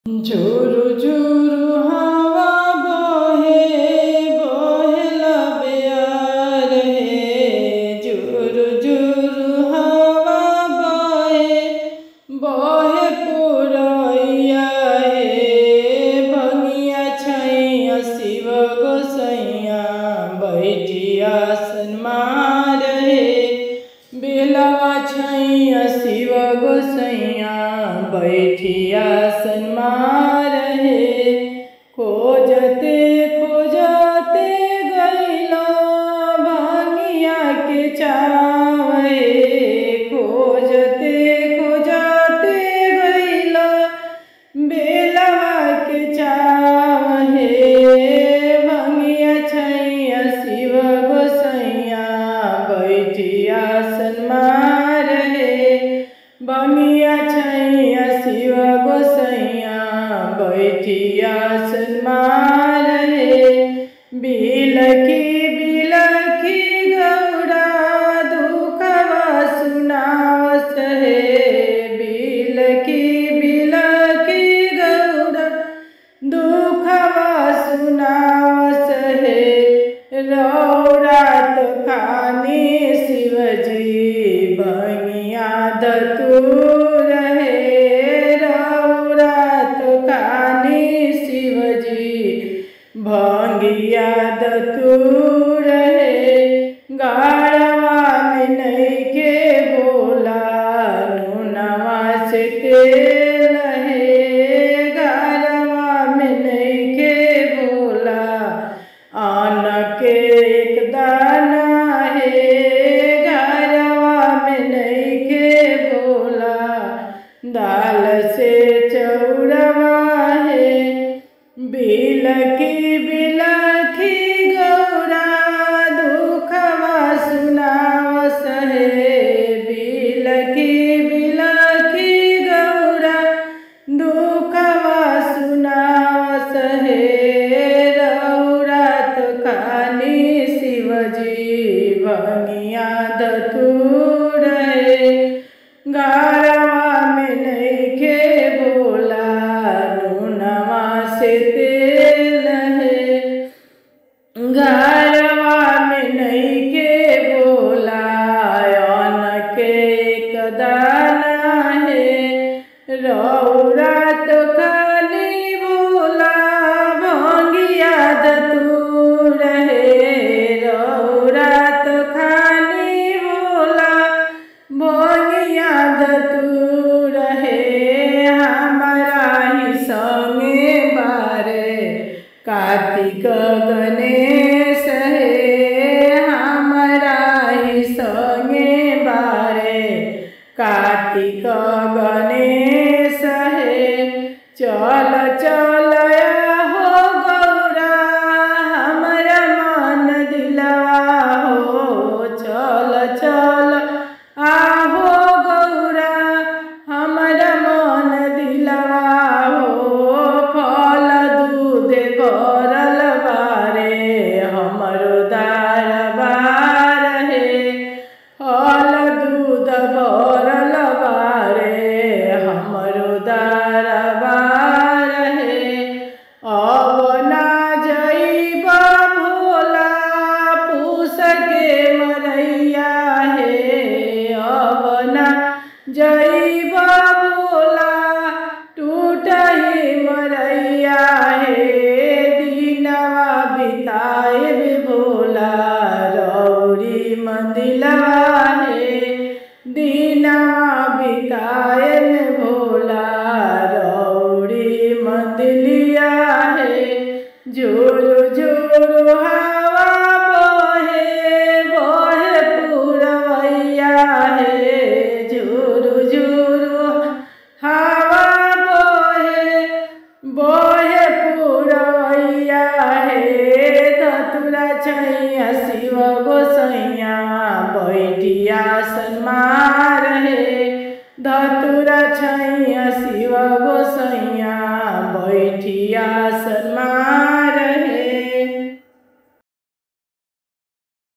झुरु झुरु हवा बहे बहेला बेयार हे। झुरु झुरु हवा बहे बहे पुरैया हे। भंगिया छैया शिव गोसैया बैठिया सन्मार हे। बेलवा छैया शिव गोसैया बैठिया सन्मार हे। खोजते खोजते गैला भांगिया के छाव हे। खोजते खोजते गैला बेलवा के छाव हे। भंगिया छैया शिव गोसैया बैठिया सन्मार हे। भंगिया छैया शिव गोसैया बैठिया सन्मार हे। बिलखी बिलखी गौरा दुखवा सुनावत हे। बिलखी बिलखी गौरा दुखवा सुनावत हे। रौरा तो खानी शिवजी भंगिया धतूर हे। रौरा तो खानी शिवजी भंगिया धतूर हे। गाड़वा में नइखे बोला नूनवा से तेल हे। गाड़वा में नइखे बोला अन्न के एक दाना हे। गाड़वा में नइखे बोला दाल से चौरवा हे। बिलखी बिलखी गौरा दुखवा सुनावत हे। बिलखी बिलखी गौरा दुखवा सुनावत हे। रौरा तो खानी शिवजी भंगिया धतूर हे। गाड़वा में नइखे बोला नूनवा से तेल हे। गाड़वा में नइखे बोला अन्न के एक दाना हे। रौरा तो खाली बोला भंगिया धतूर हे। रौरा तो खाली बोला भंगिया धतूर हे। हमारा ही संगे बारे कार्तिक गणेश हे। हमारा ही संगे बारे कार्तिक गणेश हे। चल चल हो गौरा हमारा मन दिलवा हो। चल चल आहो गौरा हमारा मन दिलवा हो। फल दूध भरल बारे हमरो दरबार हे। फल दूध भरल बारे हमरो दरबार हे। अब ना जइबा भोला पूस के मरैया हे। अब ना जइबा भोला टूटही मरैया हे। दिनवा बिताए भोला रौरी मंदिलवा हे। दिनवा बिताए भोला रौरी मंदिलिया हे। झुरु झुरु हवा बहे बहे पुरवैया हे। झुरु झुरु हवा बहे बहे पुरवैया हे। धतूरा छैया शिव गोसैया बैठिया सन्मार हे। धतूरा छैया शिव गोसैया बैठिया सन्मार